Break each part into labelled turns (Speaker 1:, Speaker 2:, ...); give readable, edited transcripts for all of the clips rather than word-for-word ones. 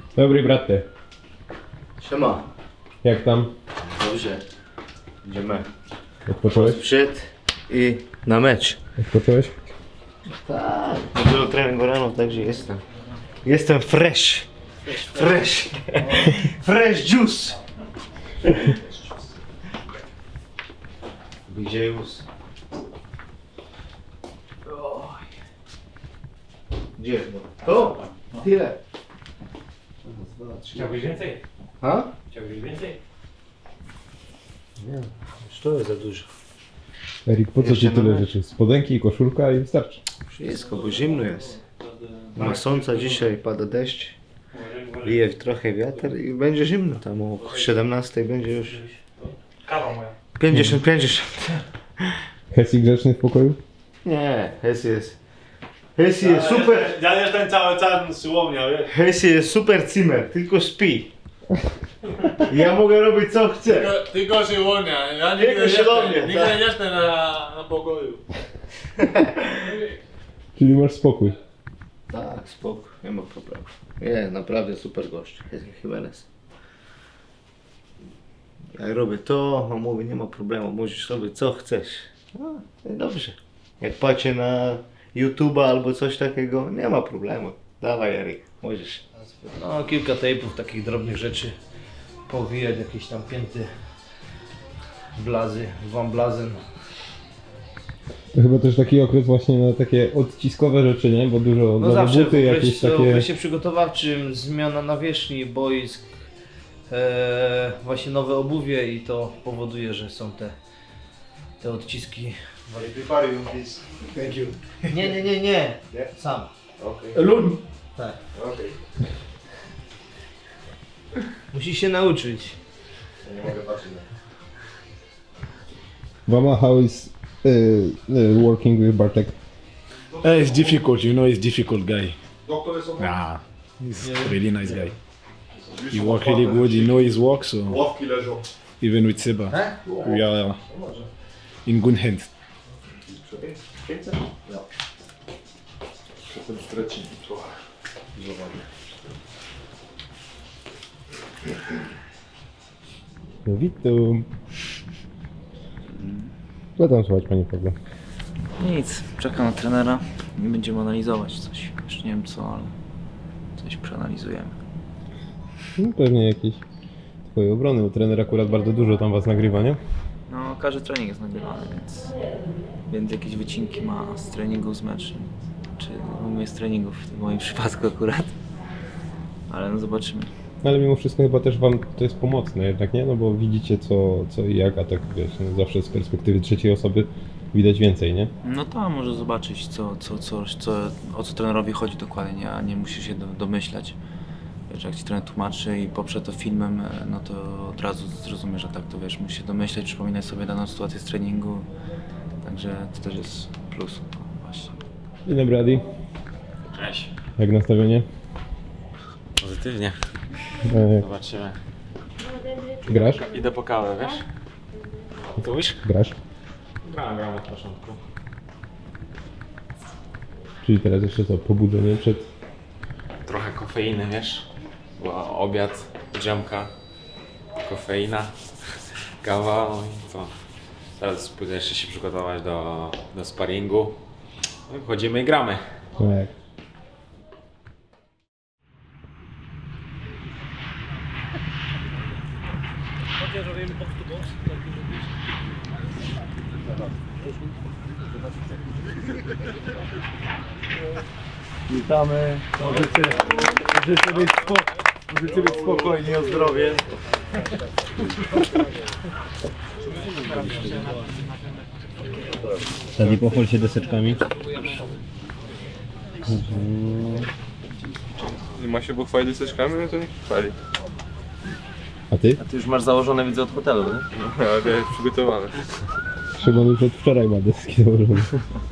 Speaker 1: Dobry braty.
Speaker 2: Siema.
Speaker 1: Jak tam?
Speaker 2: Dobrze. Idziemy.
Speaker 1: Odpocząłeś?
Speaker 2: Przed i na mecz.
Speaker 1: Odpocząłeś?
Speaker 2: Tak. Dużo treningu rano, także jestem. Jestem fresh. Fresh. Fresh juice. Gdzie już? Gdzie? O! Tyle.
Speaker 3: Chciałbyś więcej?
Speaker 2: A?
Speaker 3: Chciałbyś więcej?
Speaker 2: Nie, już to jest za dużo.
Speaker 1: Erik, po co
Speaker 2: Jeszcze
Speaker 1: ci tyle
Speaker 2: na mecz.
Speaker 1: rzeczy? Spodenki, koszulka i wystarczy.
Speaker 2: Wszystko, bo zimno jest. Ma słońca dzisiaj, pada deszcz. Wieje trochę wiatr i będzie zimno. Tam o 17 będzie już
Speaker 3: Kawa moja.
Speaker 2: 50-50.
Speaker 1: Hesi grzeczny w pokoju?
Speaker 2: Nie, Hesi jest super.
Speaker 3: Ja jestem cały czas na siłowni, wiesz?
Speaker 2: Hesi jest super Zimmer, tylko śpi. Ja mogę robić co chcę.
Speaker 3: Tylko siłownia. Ja
Speaker 2: Tylko siłownia,
Speaker 3: nigdy
Speaker 2: tak.
Speaker 3: nie jestem na pokoju.
Speaker 1: Czyli masz spokój.
Speaker 2: Tak, spoko, nie ma problemu. Nie, naprawdę super gość. Jimenez. Jak robię to, on mówi, nie ma problemu, możesz robić co chcesz. No, dobrze. Jak patrzę na YouTube'a albo coś takiego, nie ma problemu. Dawaj Erik, możesz.
Speaker 4: No, kilka tejpów, takich drobnych rzeczy. Powijać jakieś tam pięty, blazy, wam blazen.
Speaker 1: To chyba też taki okres właśnie na takie odciskowe rzeczy, nie? Bo dużo
Speaker 4: No
Speaker 1: nowe
Speaker 4: zawsze
Speaker 1: buty,
Speaker 4: w
Speaker 1: jakieś
Speaker 4: okresie,
Speaker 1: takie...
Speaker 4: okresie przygotowawczym, zmiana nawierzchni, boisk, właśnie nowe obuwie i to powoduje, że są te odciski.
Speaker 2: Thank you.
Speaker 4: Nie, sam.
Speaker 2: Okay.
Speaker 4: Lun. Tak.
Speaker 2: Okay.
Speaker 4: Musisz się nauczyć.
Speaker 2: Nie mogę patrzeć na
Speaker 1: Mama, how is working with Bartek?
Speaker 5: It's difficult, you know, he's difficult guy. Yeah, he's really nice guy. He work really good, he know his work, so even with Seba, we are in good hands.
Speaker 1: Witam. Co tam słuchać, panie Pawle?
Speaker 6: Nic, czekam na trenera i będziemy analizować coś. Jeszcze nie wiem co, ale coś przeanalizujemy.
Speaker 1: No, pewnie jakieś twoje obrony, bo trener akurat bardzo dużo tam was nagrywa, nie?
Speaker 6: No, każdy trening jest nagrywany, więc jakieś wycinki ma z treningu, z meczu. Czy mówię z treningów w moim przypadku akurat. Ale no zobaczymy.
Speaker 1: Ale mimo wszystko chyba też wam to jest pomocne jednak, nie? No bo widzicie co i jak, a tak wiesz, no zawsze z perspektywy trzeciej osoby widać więcej, nie?
Speaker 6: No to może zobaczyć o co trenerowi chodzi dokładnie, a nie musisz się domyślać. Wiesz, jak ci trener tłumaczy i poprze to filmem, no to od razu zrozumiesz, że tak to wiesz, musisz się domyśleć, przypominać sobie daną sytuację z treningu. Także to też jest plus, no, właśnie.
Speaker 1: Dzień dobry, Adi.
Speaker 7: Cześć.
Speaker 1: Jak nastawienie?
Speaker 7: Pozytywnie.
Speaker 1: Jak
Speaker 7: Zobaczymy.
Speaker 1: grasz?
Speaker 7: Idę po kawę, wiesz? Tu już?
Speaker 1: Grasz.
Speaker 7: Grałem od początku.
Speaker 1: Czyli teraz jeszcze co, pobudzenie przed...
Speaker 7: Trochę kofeiny, wiesz? Była obiad, dżemka, kofeina, kawa, no i co? Teraz pójdę jeszcze się przygotować do sparingu. No i wchodzimy i gramy.
Speaker 1: No jak?
Speaker 2: Witamy. Możecie być spokojni o zdrowie.
Speaker 1: Adi, pochwal się deseczkami.
Speaker 8: Nie ma się pochwalić deseczkami, no to niech chwali.
Speaker 1: A ty?
Speaker 4: A ty już masz założone, widzę, od hotelu, nie?
Speaker 8: No, ale to jest przygotowane.
Speaker 1: Szymon już od wczoraj ma deski założone.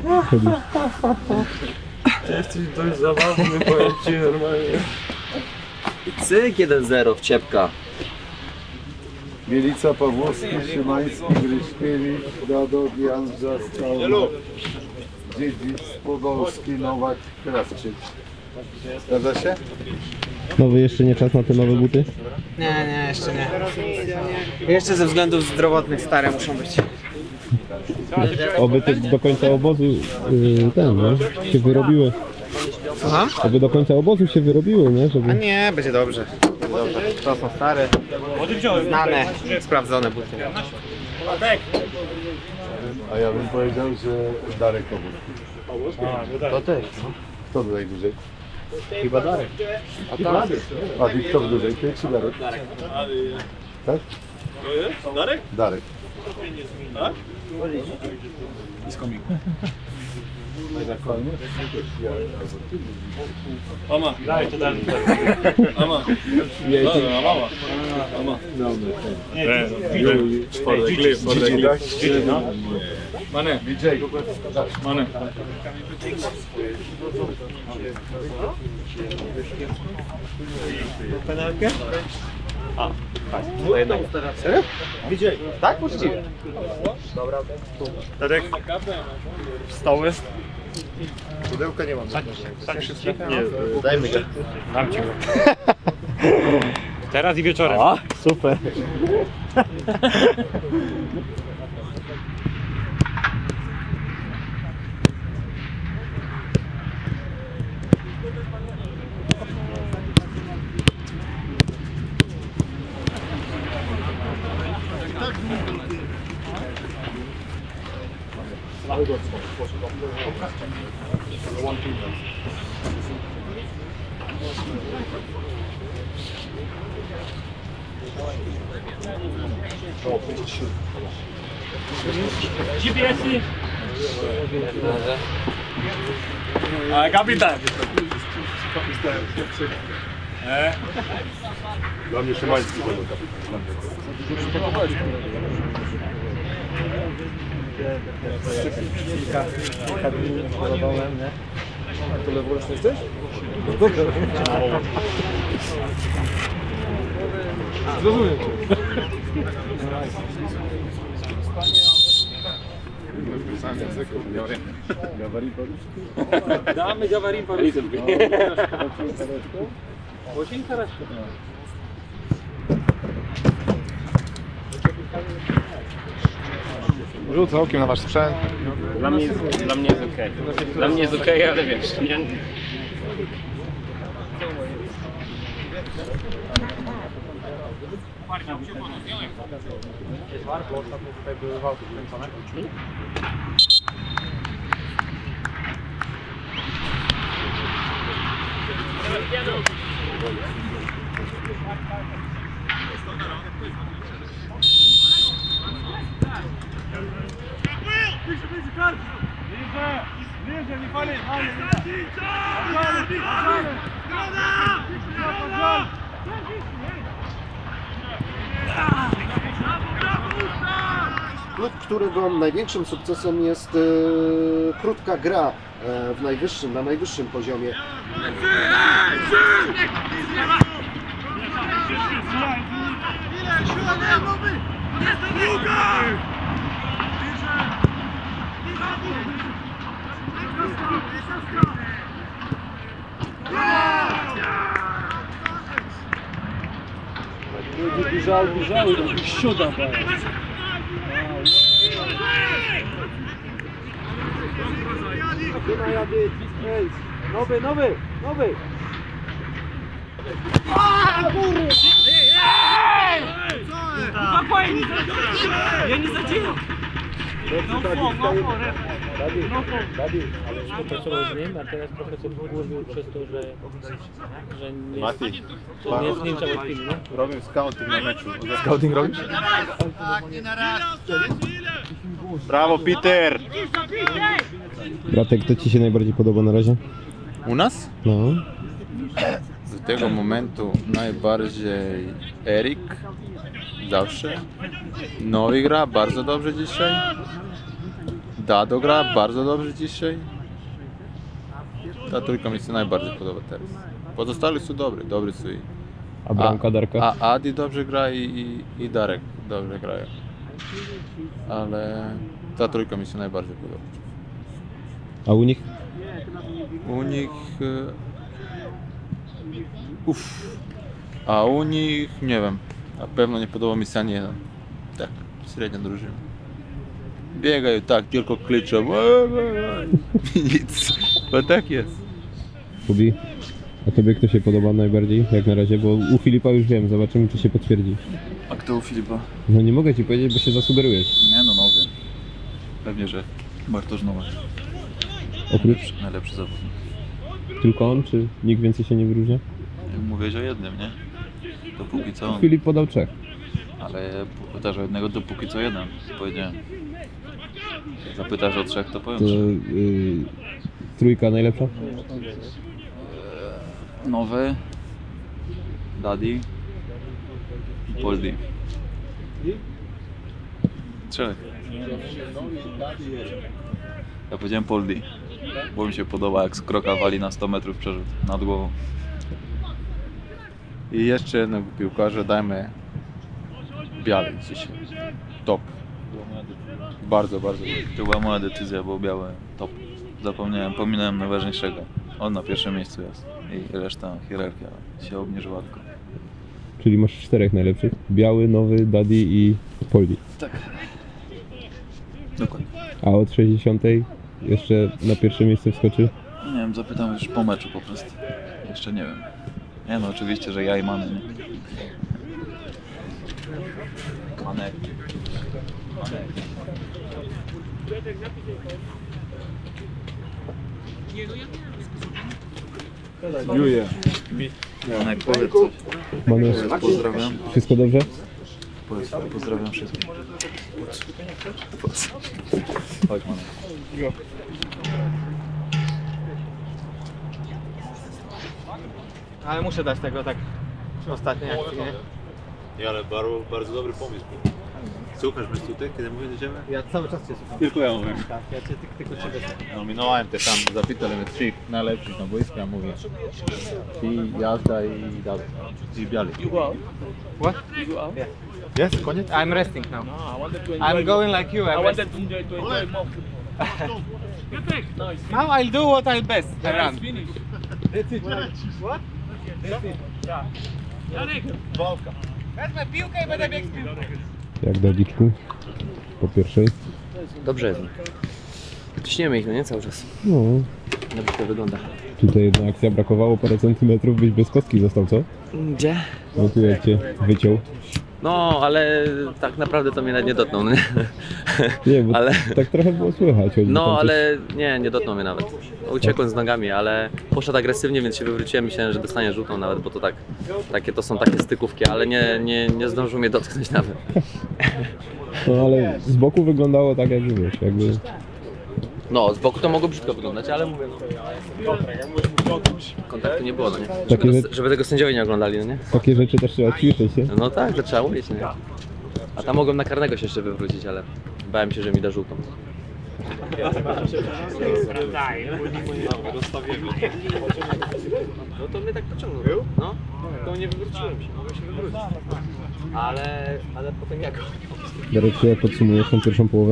Speaker 8: Ty jesteś dość zabawny, powiem ci normalnie.
Speaker 4: Cyk 1-0 w ciepka.
Speaker 9: Bielica, Pawłowski, Szymański, Gryszkiewicz, Dadok, Janża, Stałna, Dziedzic, Podolski, Nowak, Krawczyk. Zgadza się?
Speaker 1: Nowy jeszcze nie czas na te nowe buty?
Speaker 10: Nie, jeszcze nie. Jeszcze ze względów zdrowotnych stare muszą być.
Speaker 1: Oby te do końca obozu się wyrobiły.
Speaker 10: Słucham?
Speaker 1: Oby do końca obozu się wyrobiły, nie?
Speaker 10: A
Speaker 1: Żeby...
Speaker 10: nie, będzie dobrze. To są stare, znane, sprawdzone buty.
Speaker 9: A ja bym powiedział, że Darek Obóz.
Speaker 10: To też.
Speaker 9: Kto tutaj dłużej?
Speaker 10: Chyba Darek.
Speaker 9: A ty kto dłużej? Ty czy Darek? Tak?
Speaker 3: Darek?
Speaker 9: Darek.
Speaker 3: Mama, daj to dalej. Mama. Mama. Mama. Mane. Mane.
Speaker 10: Penalkę? A, tak. Serio? Widzieli. Tak? Uczciwie. Dobra.
Speaker 3: Darek. Stały.
Speaker 9: Pudełka nie mam.
Speaker 3: Nie,
Speaker 10: Dajmy go.
Speaker 3: dam ci go. Teraz i wieczorem.
Speaker 10: O, super.
Speaker 3: GPS-y. A kapitan.
Speaker 9: Dla mnie Szymański.
Speaker 10: Kilka dni chorowałem, nie?
Speaker 9: A to leworoczny jesteś? Zrozumiem cię.
Speaker 3: Да, мы говорим по-русски. Очень хорошо.
Speaker 9: Rzucę okiem na wasz sprzęt.
Speaker 3: Dla mnie jest okej. Dla mnie jest okej, ale wiesz, nie...
Speaker 11: Klub, którego największym sukcesem jest krótka gra na najwyższym poziomie.
Speaker 8: Бежал, и еще добавил. Nowy! Spokojnie, ja nie zadziałam!
Speaker 12: Ale pracował z nim, a teraz profesor wkurwił przez to, że nie,
Speaker 9: Mati,
Speaker 12: nie załatwili, no?
Speaker 9: robię scouting na meczu. Scouting robisz? Brawo, Peter!
Speaker 1: Bratek, kto ci się najbardziej podoba na razie?
Speaker 7: U nas?
Speaker 1: No.
Speaker 7: Z tego momentu najbardziej Erik. Zawsze. Nowy gra bardzo dobrze dzisiaj. Dado gra bardzo dobrze dzisiaj. Ta trójka mi się najbardziej podoba teraz. Pozostali są dobry są i...
Speaker 1: A bramka Darka?
Speaker 7: A Adi dobrze gra i Darek dobrze grają. Ale ta trójka mi się najbardziej podoba.
Speaker 1: A u nich?
Speaker 7: U nich
Speaker 13: A u nich nie wiem. Na pewno nie podoba mi się ani jeden. Tak, średnia drużyna. Biegają tak, tylko krzyczą. Nic. Bo tak jest.
Speaker 1: Kubi, a tobie kto się podoba najbardziej jak na razie? Bo u Filipa już wiem, zobaczymy czy się potwierdzi.
Speaker 13: A kto u Filipa?
Speaker 1: No nie mogę ci powiedzieć, bo się zasugerujesz.
Speaker 13: Nie no, nowy. Pewnie, że Bartosz Nowak.
Speaker 1: Oprócz?
Speaker 13: Najlepszy zawodnik.
Speaker 1: Tylko on, czy nikt więcej się nie wyróżnia?
Speaker 13: Mówiłeś o jednym, nie? Dopóki co on.
Speaker 1: Filip podał 3.
Speaker 13: Ale pytasz o jednego, dopóki co jeden. Powiedziałem. Zapytasz o 3, to powiem
Speaker 1: To
Speaker 13: 3.
Speaker 1: trójka najlepsza?
Speaker 13: Nowy, Daddy i Poldi. 3. Ja powiedziałem Poldi, bo mi się podoba jak z kroka wali na 100 metrów przerzut nad głową.
Speaker 14: I jeszcze jednego piłkarza dajmy Biały dzisiaj. Top. Bardzo, bardzo.
Speaker 13: To była moja decyzja, bo Biały top. Zapomniałem, pominąłem najważniejszego. On na pierwszym miejscu jest i reszta hierarchia się obniżyła tylko.
Speaker 1: Czyli masz 4 najlepszych. Biały, Nowy, Daddy i Poldi.
Speaker 13: Tak. Dokładnie.
Speaker 1: A od 60 jeszcze na pierwsze miejsce wskoczy?
Speaker 13: Nie wiem, zapytam już po meczu po prostu. Jeszcze nie wiem. Nie no, oczywiście, że ja i Many, nie? Manek.
Speaker 14: Julia.
Speaker 13: Manek, powiedz coś.
Speaker 1: Manek,
Speaker 13: pozdrawiam.
Speaker 1: Wszystko dobrze?
Speaker 13: Pozdrawiam wszystkich. Chodź, Manek.
Speaker 10: Ale muszę dać tego tak ostatniej akcji, nie?
Speaker 15: Nie, ale bardzo dobry pomysł. Słuchasz mnie tutaj, kiedy mówię do ciebie?
Speaker 10: Ja cały czas cię słucham.
Speaker 15: Tylko ja mówię.
Speaker 10: Tak, ja cię tylko ciebie słucham.
Speaker 14: Nominowałem te tam, zapytali mnie 3 najlepszych na boisku, ja mówię. I Jazda i Dawid. I Biały.
Speaker 10: You go out. What? You go out? Yeah.
Speaker 14: Jest, koniec?
Speaker 10: I'm resting now.
Speaker 8: No, I wanted to enjoy
Speaker 10: I'm going like you.
Speaker 8: I
Speaker 10: I'm
Speaker 8: wanted
Speaker 10: resting.
Speaker 8: to enjoy more. Nice.
Speaker 10: Now I'll do what I'm best. I run.
Speaker 8: It's finished.
Speaker 10: That's it. What? That's it.
Speaker 8: Yeah. Janek.
Speaker 10: Walka. Wezmę piłkę i będę biegł z piłką.
Speaker 1: Jak Dawiczku? Po pierwszej?
Speaker 16: Dobrze jest. Ciśniemy ich, no nie? Cały czas.
Speaker 1: No.
Speaker 16: Dobrze to wygląda.
Speaker 1: Tutaj jedna akcja, brakowało parę centymetrów, byś bez kostki został, co?
Speaker 16: Gdzie?
Speaker 1: No tu jak cię wyciął.
Speaker 16: No, ale tak naprawdę to mnie nawet nie dotknął, no nie?
Speaker 1: Nie, bo
Speaker 16: ale...
Speaker 1: tak trochę było słychać.
Speaker 16: No, ale nie dotknął mnie nawet. Uciekłem z nogami, ale poszedł agresywnie, więc się wywróciłem. Myślałem, że dostanie żółtą nawet, bo to tak, to są takie stykówki, ale nie zdążył mnie dotknąć nawet.
Speaker 1: No ale z boku wyglądało tak jak wiesz, jakby...
Speaker 16: No, z boku to mogło brzydko wyglądać, ale mówię, kontaktu nie było, no nie? Żeby tego sędziowie nie oglądali, no nie?
Speaker 1: Takie rzeczy też trzeba ćwiczyć, nie?
Speaker 16: No tak, to trzeba umieć, nie? A tam mogłem na karnego się jeszcze wywrócić, ale bałem się, że mi da żółtą. No to mnie tak pociągnął. No, to nie wywróciłem się, mogłem się wywrócić. Ale potem jak?
Speaker 1: Darek, czy jak podsumujesz tą pierwszą połowę?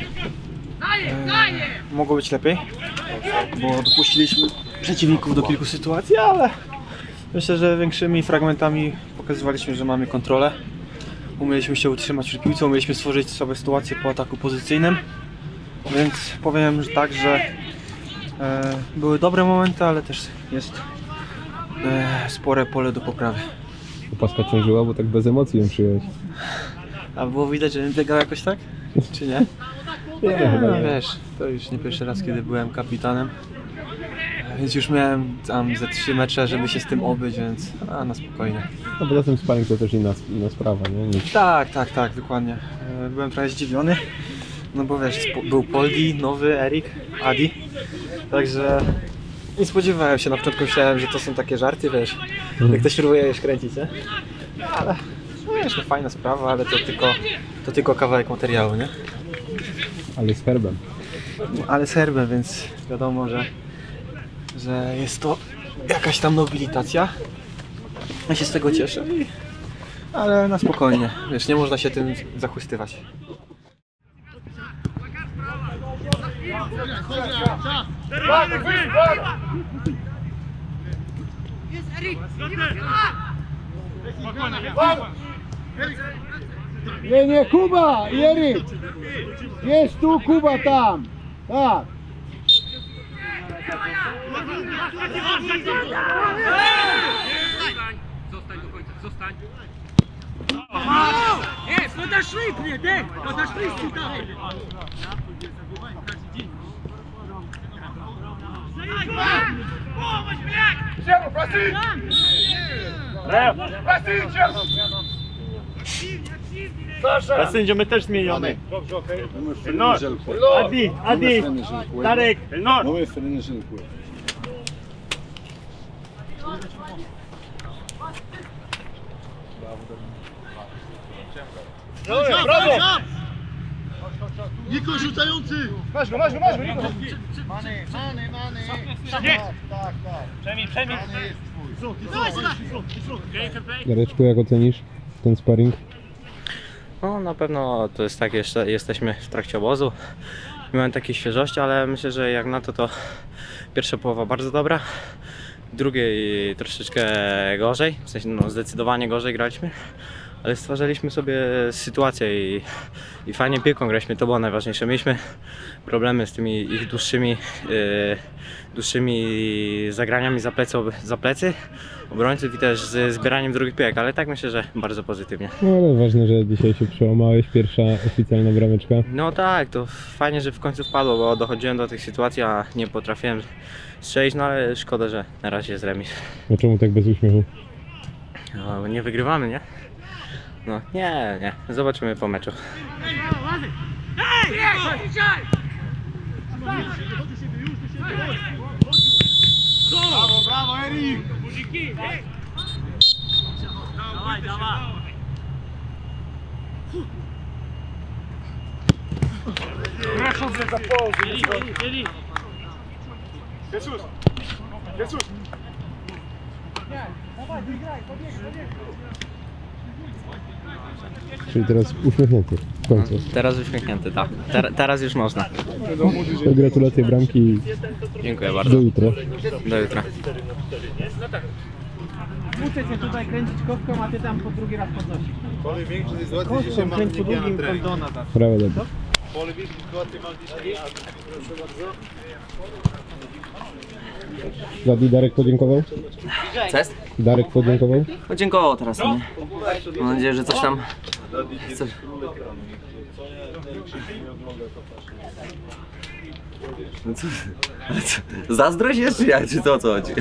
Speaker 17: Mogło być lepiej, bo dopuściliśmy przeciwników do kilku sytuacji, ale myślę, że większymi fragmentami pokazywaliśmy, że mamy kontrolę. Umieliśmy się utrzymać przy piłce, umieliśmy stworzyć sobie sytuację po ataku pozycyjnym. Więc powiem, że tak, że były dobre momenty, ale też jest spore pole do poprawy.
Speaker 1: Opaska ciążyła, bo tak bez emocji ją przyjąłeś.
Speaker 17: A było widać, że biegał jakoś tak? Czy nie? Wiesz, to już nie pierwszy raz, kiedy byłem kapitanem. Więc już miałem tam ze 3 mecze, żeby się z tym obyć, więc na spokojnie.
Speaker 1: No poza tym sparring to też inna sprawa, nie?
Speaker 17: Tak, dokładnie. Byłem trochę zdziwiony, no bo wiesz, był Poldi, Nowy, Erik, Adi. Także nie spodziewałem się, na początku myślałem, że to są takie żarty, wiesz, jak ktoś próbuje je kręcić, nie? Ale no wiesz, no fajna sprawa, ale to tylko kawałek materiału, nie?
Speaker 1: Ale z herbem.
Speaker 17: Ale z herbem, więc wiadomo, że jest to jakaś tam nobilitacja. Ja się z tego cieszę, ale na spokojnie, wiesz, nie można się tym zachwystywać.
Speaker 18: Nie, Kuba! Erik! Jest tu, Kuba tam! Tak!
Speaker 19: Zostań do końca, zostań! Jest, подошли к мне, Дэй! Подошли сюда! Помощь, блядь! Серу, проси! Проси, Серу!
Speaker 20: A sędziomy też zmieniony. Elnor, Adi, Darek, Elnor.
Speaker 18: Brawo! Niko rzucający! Masz go, Niko! Many! Tak.
Speaker 20: Przemij.
Speaker 1: Jareczku, jak ocenisz ten sparring?
Speaker 16: No na pewno to jest tak, jeszcze jesteśmy w trakcie obozu. Miałem takiej świeżości, ale myślę, że jak na to pierwsza połowa bardzo dobra. Drugiej troszeczkę gorzej, w sensie no, zdecydowanie gorzej graliśmy. Ale stwarzaliśmy sobie sytuację i fajnie piłką graliśmy, to było najważniejsze. Mieliśmy problemy z tymi ich dłuższymi zagraniami za plecy obrońców i też z zbieraniem drugich piłek, ale tak myślę, że bardzo pozytywnie.
Speaker 1: No ale ważne, że dzisiaj się przełamałeś, pierwsza oficjalna brameczka.
Speaker 16: No tak, to fajnie, że w końcu wpadło, bo dochodziłem do tych sytuacji, a nie potrafiłem strzelić, no ale szkoda, że na razie jest remis.
Speaker 1: A czemu tak bez uśmiechu?
Speaker 16: No, nie wygrywamy, nie? No, nie. Zobaczymy po meczu.
Speaker 18: Brawo, Erik!
Speaker 19: Dawaj.
Speaker 18: Proszę za połowę. Jesus! Dawaj, wygraj, pobiegaj.
Speaker 1: Czyli teraz uśmiechnięty w końcu.
Speaker 16: Teraz uśmiechnięty, tak. Teraz już można.
Speaker 1: To gratulacje bramki.
Speaker 16: Dziękuję bardzo.
Speaker 1: Do jutra.
Speaker 16: Do jutra.
Speaker 10: Muszę cię tutaj kręcić kostką, a ty tam po drugi raz podnosisz.
Speaker 15: Pole większe sytuacje
Speaker 10: Kostką
Speaker 15: dzisiaj mam
Speaker 10: kręć po
Speaker 15: dzisiaj na
Speaker 10: drugim
Speaker 15: trening.
Speaker 10: kondona. Tak.
Speaker 1: Brawo, dobrze.
Speaker 15: Pole większe sytuacje mam dzisiaj, a proszę bardzo.
Speaker 1: Zadi, Darek podziękował?
Speaker 16: Co jest?
Speaker 1: Darek podziękował?
Speaker 16: Podziękował teraz, nie? Mam nadzieję, że coś tam... No co? Zazdrość jest czy jak? Czy to o co chodzi?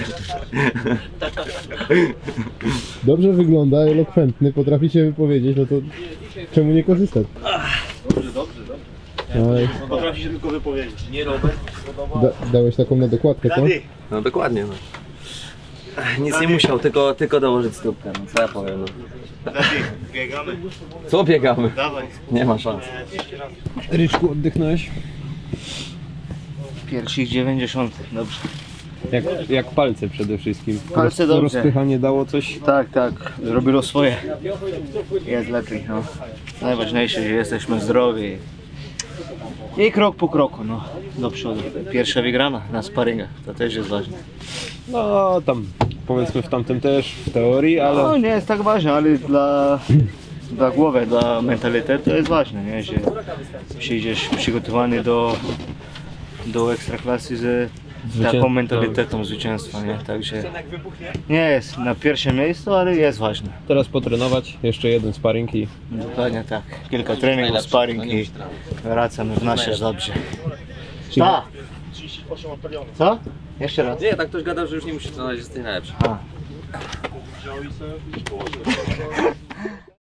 Speaker 1: Dobrze wygląda, elokwentny, potrafi się wypowiedzieć, no to czemu nie korzystać?
Speaker 15: Dobrze.
Speaker 1: Ale...
Speaker 15: Potrafi się tylko wypowiedzieć. Nie Robert.
Speaker 1: Dałeś taką na dokładkę, co?
Speaker 16: No dokładnie, no. Nic nie musiał, tylko dołożyć stópkę, no co ja powiem, no.
Speaker 2: Biegamy.
Speaker 16: Co biegamy?
Speaker 2: Dawaj.
Speaker 16: Nie ma szans.
Speaker 1: Ryczku, oddychnąłeś?
Speaker 2: Pierwszych 90, dobrze.
Speaker 1: Jak palce przede wszystkim.
Speaker 2: Palce dobrze.
Speaker 1: Rozpychanie dało coś?
Speaker 2: Tak, zrobiło swoje. Jest lepiej, no. Najważniejsze, że jesteśmy zdrowi. I krok po kroku, no, do przodu. Pierwsza wygrana na sparingach, to też jest ważne.
Speaker 1: No tam powiedzmy w tamtym też, w teorii, ale...
Speaker 2: No nie jest tak ważne, ale dla głowy, dla mentalitetu to jest ważne, nie? Że przyjdziesz przygotowany do ekstraklasy z taką mentalitetem zwycięstwa, nie? Także nie jest na pierwszym miejscu, ale jest ważne.
Speaker 1: Teraz potrenować, jeszcze jeden sparring i...
Speaker 2: Dokładnie tak. Kilka treningów, sparring i wracamy w nasze dobrze.
Speaker 16: Tak.
Speaker 2: Co? Jeszcze raz.
Speaker 16: Nie, tak ktoś gadał, że już nie musi trenować, jest najlepszy.